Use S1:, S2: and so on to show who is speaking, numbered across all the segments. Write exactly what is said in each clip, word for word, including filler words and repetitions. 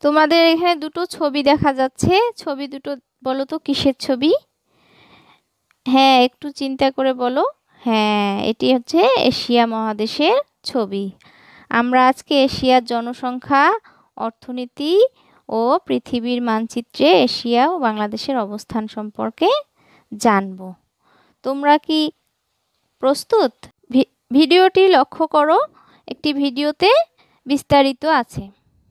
S1: তোমাদের এখানে দুটো ছবি দেখা যাচ্ছে, ছবি দুটো বলো তো কিসের ছবি? হ্যাঁ, একটু চিন্তা করে বলো। হ্যাঁ, এটি হচ্ছে এশিয়া মহাদেশের ছবি। আমরা আজকে এশিয়ার জনসংখ্যা, অর্থনীতি ও পৃথিবীর মানচিত্রে এশিয়া ও বাংলাদেশের অবস্থান সম্পর্কে জানব। তোমরা কি প্রস্তুত? ভি- ভিডিওটি লক্ষ্য করো, একটি ভিডিওতে বিস্তারিত আছে।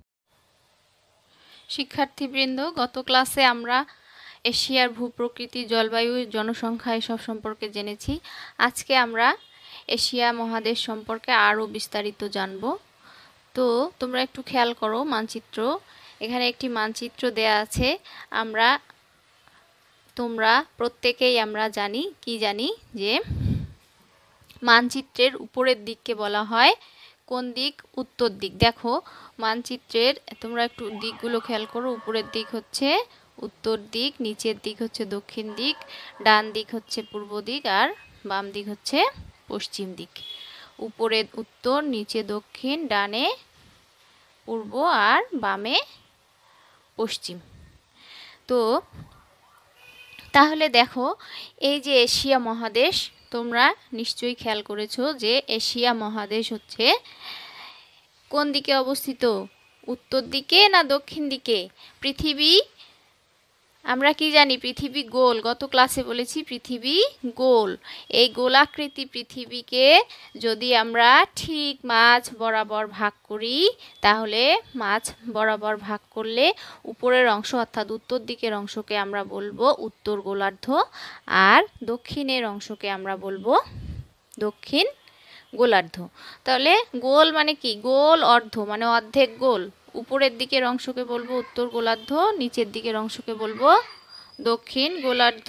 S1: শিক্ষার্থীবৃন্দ, গত ক্লাসে আমরা এশিয়ার ভূপ্রকৃতি, জলবায়ু, জনসংখ্যা এসব সম্পর্কে জেনেছি। আজকে আমরা এশিয়া মহাদেশ সম্পর্কে আরও বিস্তারিত জানব। তো তোমরা একটু খেয়াল করো মানচিত্র, এখানে একটি মানচিত্র দেয়া আছে। আমরা তোমরা প্রত্যেকেই আমরা জানি, কি জানি, যে মানচিত্রের উপরের দিককে বলা হয় কোন দিক? উত্তর দিক। দেখো মানচিত্রের তোমরা একটু দিকগুলো খেয়াল করো। উপরের দিক হচ্ছে উত্তর দিক, নিচের দিক হচ্ছে দক্ষিণ দিক, ডান দিক হচ্ছে পূর্ব দিক, আর বাম দিক হচ্ছে পশ্চিম দিক। উপরে উত্তর, নিচে দক্ষিণ, ডানে পূর্ব আর বামে পশ্চিম। তো তাহলে দেখো এই যে এশিয়া মহাদেশ, তোমরা নিশ্চয়ই খেয়াল করেছো যে এশিয়া মহাদেশ হচ্ছে কোন দিকে অবস্থিত? উত্তর দিকে না দক্ষিণ দিকে? পৃথিবী, আমরা কি জানি পৃথিবী গোল, গত ক্লাসে বলেছি পৃথিবী গোল। এই গোলাকৃতি পৃথিবীকে যদি আমরা ঠিক মাঝ বরাবর ভাগ করি, তাহলে মাঝ বরাবর ভাগ করলে উপরের অংশ অর্থাৎ উত্তর দিকের অংশকে আমরা বলবো উত্তর গোলার্ধ, আর দক্ষিণের অংশকে আমরা বলবো দক্ষিণ গোলার্ধ। তাহলে গোল মানে কি? গোল অর্ধ মানে অর্ধেক গোল। উপরের দিকের অংশকে বলবো উত্তর গোলার্ধ, নিচের দিকের অংশকে বলবো দক্ষিণ গোলার্ধ।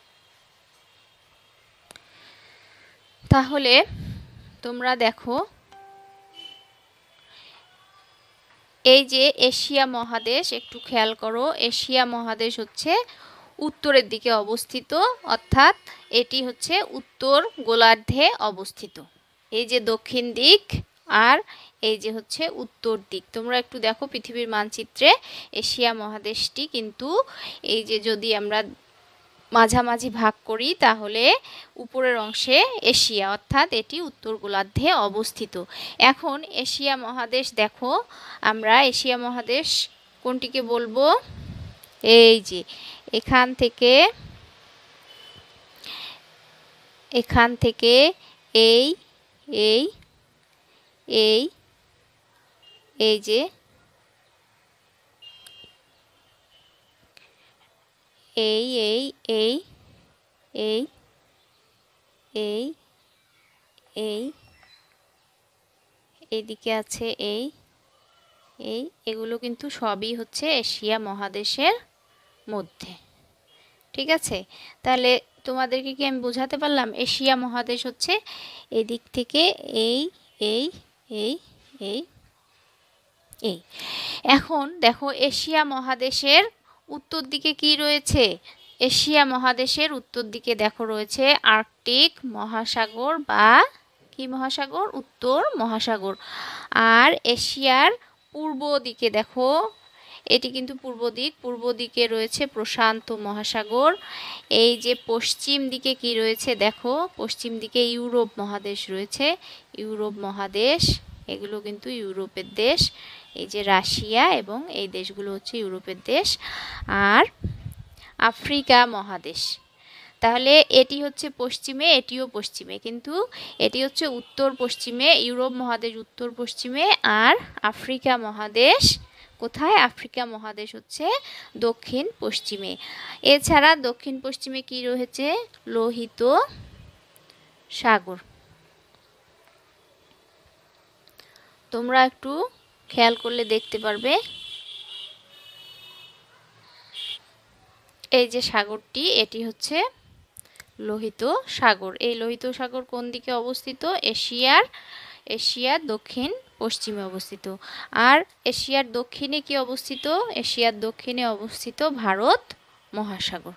S1: তাহলে তোমরা দেখো এই যে এশিয়া মহাদেশ, একটু খেয়াল করো, এশিয়া মহাদেশ হচ্ছে উত্তরের দিকে অবস্থিত, অর্থাৎ এটি হচ্ছে উত্তর গোলার্ধে অবস্থিত। এই যে দক্ষিণ দিক আর এই যে হচ্ছে উত্তর দিক। তোমরা একটু দেখো পৃথিবীর মানচিত্রে এশিয়া মহাদেশটি কিন্তু এই যে যদি আমরা মাঝামাঝি ভাগ করি, তাহলে উপরের অংশে এশিয়া, অর্থাৎ এটি উত্তর গোলার্ধে অবস্থিত। এখন এশিয়া মহাদেশ দেখো, আমরা এশিয়া মহাদেশ কোনটিকে বলবো? এই যে এখান থেকে এখান থেকে এই এই এই এই যে এই এই এই এই এই এই এইদিকে আছে এই এই এগুলো কিন্তু সবই হচ্ছে এশিয়া মহাদেশের মধ্যে। ঠিক আছে, তাহলে তোমাদেরকে কি আমি বোঝাতে পারলাম? এশিয়া মহাদেশ হচ্ছে এই দিক থেকে এই এই এই এই এই। এখন দেখো এশিয়া মহাদেশের উত্তর দিকে কি রয়েছে? এশিয়া মহাদেশের উত্তর দিকে দেখো রয়েছে আর্কটিক মহাসাগর, বা কি মহাসাগর? উত্তর মহাসাগর। আর এশিয়ার পূর্ব দিকে দেখো, এটি কিন্তু পূর্ব দিক, পূর্ব দিকে রয়েছে প্রশান্ত মহাসাগর। এই যে পশ্চিম দিকে কি রয়েছে দেখো, পশ্চিম দিকে ইউরোপ মহাদেশ রয়েছে, ইউরোপ মহাদেশ, এগুলো কিন্তু ইউরোপের দেশ। এই যে রাশিয়া এবং এই দেশগুলো হচ্ছে ইউরোপের দেশ। আর আফ্রিকা মহাদেশ, তাহলে এটি হচ্ছে পশ্চিমে, এটিও পশ্চিমে, কিন্তু এটি হচ্ছে উত্তর পশ্চিমে, ইউরোপ মহাদেশ উত্তর পশ্চিমে, আর আফ্রিকা মহাদেশ কোথায়? আফ্রিকা মহাদেশ হচ্ছে দক্ষিণ পশ্চিমে। এছাড়া দক্ষিণ পশ্চিমে কি রয়েছে? লোহিত সাগর। তোমরা একটু খেয়াল করলে দেখতে পারবে এই যে সাগরটি, এটি হচ্ছে লোহিত সাগর। এই লোহিত সাগর কোন দিকে অবস্থিত? এশিয়ার এশিয়ার দক্ষিণ পশ্চিমে অবস্থিত। আর এশিয়ার দক্ষিণে কি অবস্থিত? এশিয়ার দক্ষিণে অবস্থিত ভারত মহাসাগর।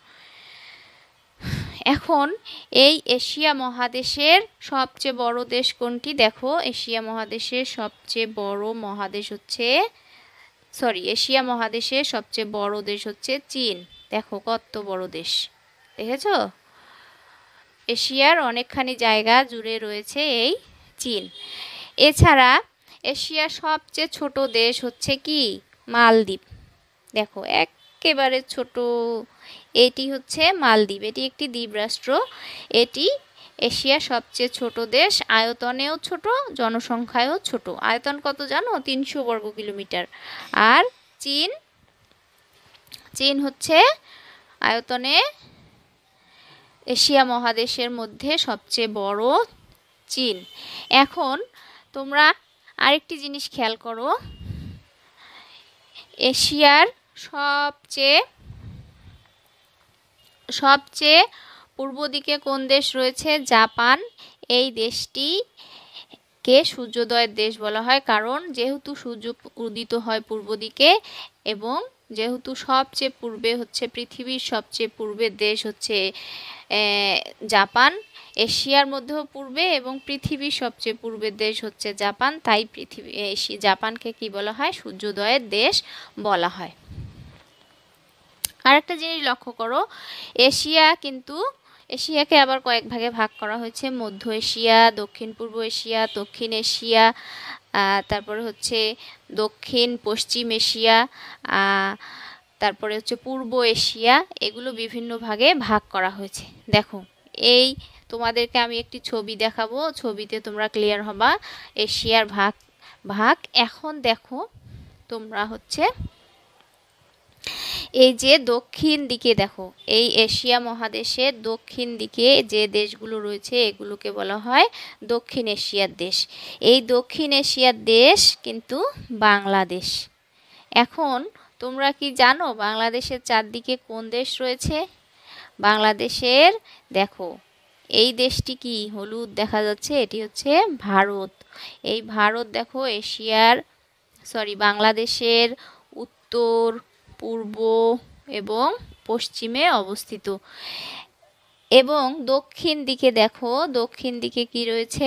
S1: এখন এই এশিয়া মহাদেশের সবচেয়ে বড় দেশ কোনটি? দেখো এশিয়া মহাদেশের সবচেয়ে বড় মহাদেশ হচ্ছে সরি এশিয়া মহাদেশের সবচেয়ে বড় দেশ হচ্ছে চীন। দেখো কত বড় দেশ, দেখেছো? এশিয়ার অনেকখানি জায়গা জুড়ে রয়েছে এই চীন। এছাড়া এশিয়ার সবচেয়ে ছোট দেশ হচ্ছে কি? মালদ্বীপ। দেখো একেবারে ছোট, এটি হচ্ছে মালদ্বীপ, এটি একটি দ্বীপরাষ্ট্র। এটি এশিয়ার সবচেয়ে ছোট দেশ, আয়তনেও ছোট, জনসংখ্যায়ও ছোট। আয়তন কত জানো? তিনশো বর্গ কিলোমিটার। আর চীন চীন হচ্ছে আয়তনে এশিয়া মহাদেশের মধ্যে সবচেয়ে বড় চীন। এখন তোমরা আরেকটি জিনিস খেয়াল করো, এশিয়ার সবচেয়ে সবচেয়ে পূর্ব দিকে কোন দেশ রয়েছে? জাপান। এই দেশটি কে সূর্যোদয়ের দেশ বলা হয়, কারণ যেহেতু সূর্য উদিত হয় পূর্ব দিকে এবং যেহেতু সবচেয়ে পূর্বে হচ্ছে পৃথিবীর সবচেয়ে পূর্বের দেশ হচ্ছে জাপান, এশিয়ার মধ্যেও পূর্বে এবং পৃথিবীর সবচেয়ে পূর্বের দেশ হচ্ছে জাপান, তাই পৃথিবী জাপানকে কি বলা হয়? সূর্যোদয়ের দেশ বলা হয়। আরেকটা জিনিস লক্ষ্য করো, এশিয়া কিন্তু এশিয়াকে আবার কয়েক ভাগে ভাগ করা হয়েছে, মধ্য এশিয়া, দক্ষিণ পূর্ব এশিয়া, দক্ষিণ এশিয়া, তারপরে হচ্ছে দক্ষিণ পশ্চিম এশিয়া, তারপরে হচ্ছে পূর্ব এশিয়া, এগুলো বিভিন্ন ভাগে ভাগ করা হয়েছে। দেখো এই তোমাদেরকে আমি একটি ছবি দেখাবো, ছবিতে তোমরা ক্লিয়ার হবা এশিয়ার ভাগ ভাগ এখন দেখো তোমরা হচ্ছে এই যে দক্ষিণ দিকে দেখো, এই এশিয়া মহাদেশের দক্ষিণ দিকে যে দেশগুলো রয়েছে এগুলোকে বলা হয় দক্ষিণ এশিয়ার দেশ। এই দক্ষিণ এশিয়ার দেশ কিন্তু বাংলাদেশ। এখন তোমরা কি জানো বাংলাদেশের চারদিকে কোন দেশ রয়েছে? বাংলাদেশের দেখো এই দেশটি কি হলুদ দেখা যাচ্ছে, এটি হচ্ছে ভারত। এই ভারত দেখো এশিয়ার সরি বাংলাদেশের উত্তর, পূর্ব এবং পশ্চিমে অবস্থিত। এবং দক্ষিণ দিকে দেখো, দক্ষিণ দিকে কি রয়েছে?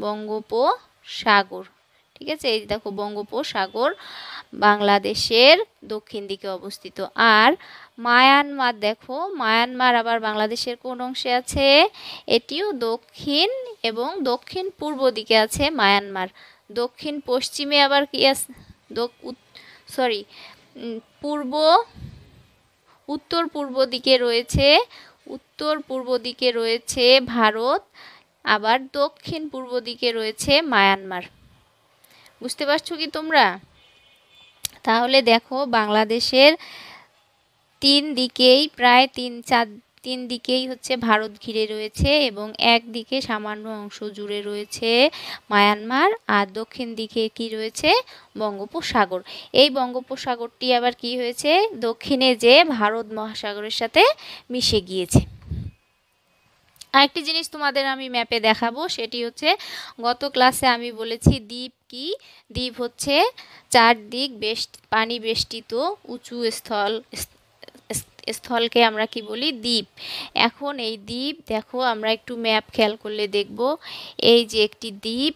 S1: বঙ্গোপসাগর। ঠিক আছে, এই দেখো বঙ্গোপসাগর বাংলাদেশের দক্ষিণ দিকে অবস্থিত। আর মায়ানমার দেখো, মায়ানমার আবার বাংলাদেশের কোন অংশে আছে? এটিও দক্ষিণ এবং দক্ষিণ পূর্ব দিকে আছে মায়ানমার। দক্ষিণ পশ্চিমে আবার কি আছে? সরি পূর্ব উত্তর পূর্ব দিকে রয়েছে উত্তর পূর্ব দিকে রয়েছে ভারত, আবার দক্ষিণ পূর্ব দিকে রয়েছে মায়ানমার। বুঝতে পারছো কি তোমরা? তাহলে দেখো বাংলাদেশের তিন দিকেই প্রায় তিন চার তিন দিকেই হচ্ছে ভারত ঘিরে রয়েছে এবং একদিকে সামান্য অংশ জুড়ে রয়েছে মায়ানমার, আর দক্ষিণ দিকে কি রয়েছে? বঙ্গোপসাগর। এই বঙ্গোপসাগরটি আবার কি হয়েছে? দক্ষিণে যে ভারত মহাসাগরের সাথে মিশে গিয়েছে। আরেকটি জিনিস তোমাদের আমি ম্যাপে দেখাবো, সেটি হচ্ছে গত ক্লাসে আমি বলেছি দ্বীপ কি? দ্বীপ হচ্ছে চারদিক বেশ পানি বেষ্টিত উঁচু স্থল স্থলকে আমরা কি বলি? দ্বীপ। এখন এই দ্বীপ দেখো আমরা একটু ম্যাপ খেয়াল করলে দেখব, এই যে একটি দ্বীপ,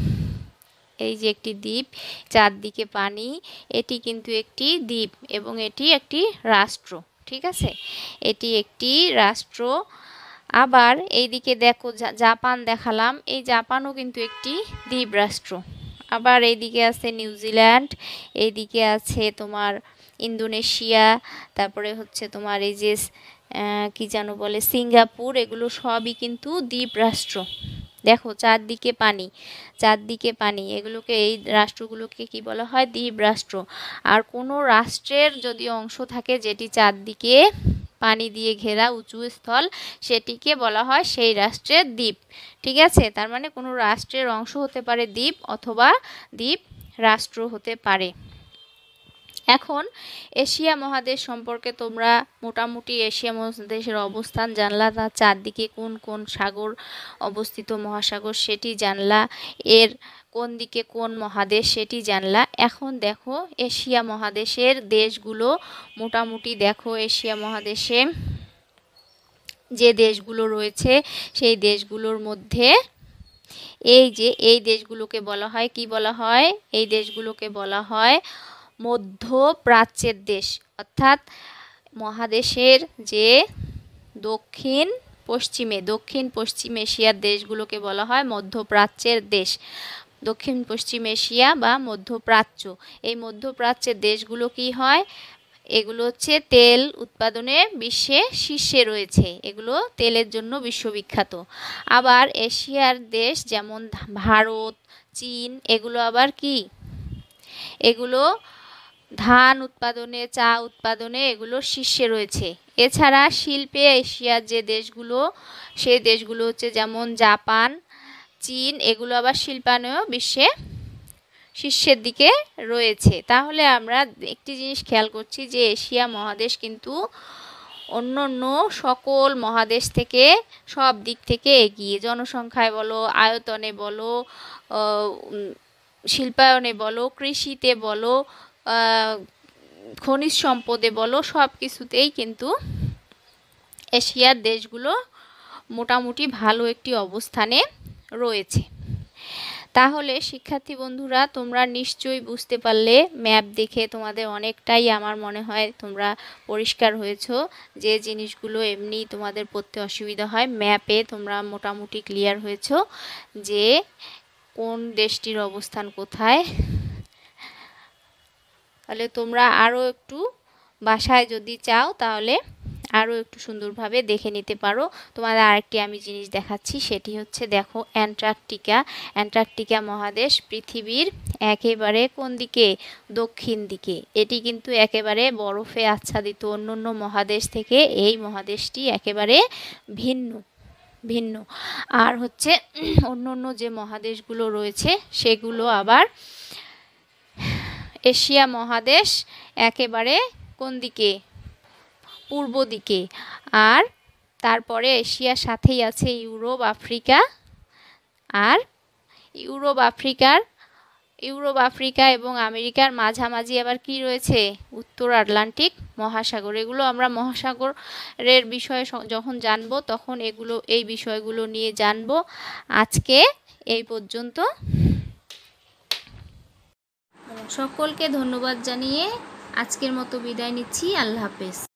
S1: এই যে একটি দ্বীপ, চারদিকে পানি, এটি কিন্তু একটি দ্বীপ এবং এটি একটি রাষ্ট্র। ঠিক আছে, এটি একটি রাষ্ট্র। আবার এইদিকে দেখো জাপান দেখালাম, এই জাপানও কিন্তু একটি দ্বীপ রাষ্ট্র। আবার এইদিকে আছে নিউজিল্যান্ড, এইদিকে আছে তোমার ইন্দোনেশিয়া, তারপরে হচ্ছে তোমার এই যে কি যেন বলে সিঙ্গাপুর, এগুলো সবই কিন্তু দ্বীপ রাষ্ট্র। দেখো চারদিকে পানি, চারদিকে পানি, এগুলোকে এই রাষ্ট্রগুলোকে কি বলা হয়? দ্বীপ রাষ্ট্র। আর কোনো রাষ্ট্রের যদি অংশ থাকে যেটি চারদিকে পানি দিয়ে ঘেরা উঁচু স্থল, সেটিকে বলা হয় সেই রাষ্ট্রের দ্বীপ। ঠিক আছে, তার মানে কোনো রাষ্ট্রের অংশ হতে পারে দ্বীপ অথবা দ্বীপ রাষ্ট্র হতে পারে। এখন এশিয়া মহাদেশ সম্পর্কে তোমরা মোটামুটি এশিয়া মহাদেশের অবস্থান জানলা, তার চারদিকে কোন কোন সাগর অবস্থিত, মহাসাগর সেটি জানলা, এর কোন দিকে কোন মহাদেশ সেটি জানলা। এখন দেখো এশিয়া মহাদেশের দেশগুলো মোটামুটি দেখো, এশিয়া মহাদেশে যে দেশগুলো রয়েছে সেই দেশগুলোর মধ্যে এই যে এই দেশগুলোকে বলা হয় কি বলা হয়? এই দেশগুলোকে বলা হয় মধ্যপ্রাচ্যের দেশ, অর্থাৎ মহাদেশের যে দক্ষিণ পশ্চিমে দক্ষিণ পশ্চিম এশিয়ার দেশগুলোকে বলা হয় মধ্যপ্রাচ্যের দেশ। দক্ষিণ পশ্চিম এশিয়া বা মধ্যপ্রাচ্য, এই মধ্যপ্রাচ্যের দেশগুলো কি হয়, এগুলো হচ্ছে তেল উৎপাদনে বিশ্বে শীর্ষে রয়েছে, এগুলো তেলের জন্য বিশ্ববিখ্যাত। আবার এশিয়ার দেশ যেমন ভারত, চীন, এগুলো আবার কি, এগুলো ধান উৎপাদনে, চা উৎপাদনে এগুলো শীর্ষে রয়েছে। এছাড়া শিল্পে এশিয়ার যে দেশগুলো, সেই দেশগুলো হচ্ছে যেমন জাপান, চীন, এগুলো আবার শিল্পায়নেও বিশ্বে শীর্ষের দিকে রয়েছে। তাহলে আমরা একটি জিনিস খেয়াল করছি যে এশিয়া মহাদেশ কিন্তু অন্য অন্য সকল মহাদেশ থেকে সব দিক থেকে এগিয়ে, জনসংখ্যায় বলো, আয়তনে বলো, শিল্পায়নে বলো, কৃষিতে বলো, খনিজ সম্পদে বলো, সব কিছুতেই কিন্তু এশিয়ার দেশগুলো মোটামুটি ভালো একটি অবস্থানে রয়েছে। তাহলে শিক্ষার্থী বন্ধুরা, তোমরা নিশ্চয়ই বুঝতে পারলে, ম্যাপ দেখে তোমাদের অনেকটাই আমার মনে হয় তোমরা পরিষ্কার হয়েছো, যে জিনিসগুলো এমনি তোমাদের পড়তে অসুবিধা হয়, ম্যাপে তোমরা মোটামুটি ক্লিয়ার হয়েছো যে কোন দেশটির অবস্থান কোথায়। তাহলে তোমরা আরও একটু বাসায় যদি চাও তাহলে আরও একটু সুন্দরভাবে দেখে নিতে পারো। তোমাদের আরেকটি আমি জিনিস দেখাচ্ছি, সেটি হচ্ছে দেখো অ্যান্টার্কটিকা। অ্যান্টার্কটিকা মহাদেশ পৃথিবীর একেবারে কোন দিকে, দক্ষিণ দিকে। এটি কিন্তু একেবারে বরফে আচ্ছাদিত, অন্য অন্য মহাদেশ থেকে এই মহাদেশটি একেবারে ভিন্ন ভিন্ন। আর হচ্ছে অন্য অন্য যে মহাদেশগুলো রয়েছে সেগুলো আবার এশিয়া মহাদেশ একেবারে কোন দিকে, পূর্ব দিকে। আর তারপরে এশিয়ার সাথেই আছে ইউরোপ, আফ্রিকা। আর ইউরোপ আফ্রিকার ইউরোপ আফ্রিকা এবং আমেরিকার মাঝামাঝি আবার কি রয়েছে, উত্তর আটলান্টিক মহাসাগর। এগুলো আমরা মহাসাগরের বিষয়ে যখন জানবো তখন এগুলো এই বিষয়গুলো নিয়ে জানবো। আজকে এই পর্যন্ত। সকলকে ধন্যবাদ জানিয়ে আজকের মতো বিদায় নিচ্ছি। আল্লাহ হাফেজ।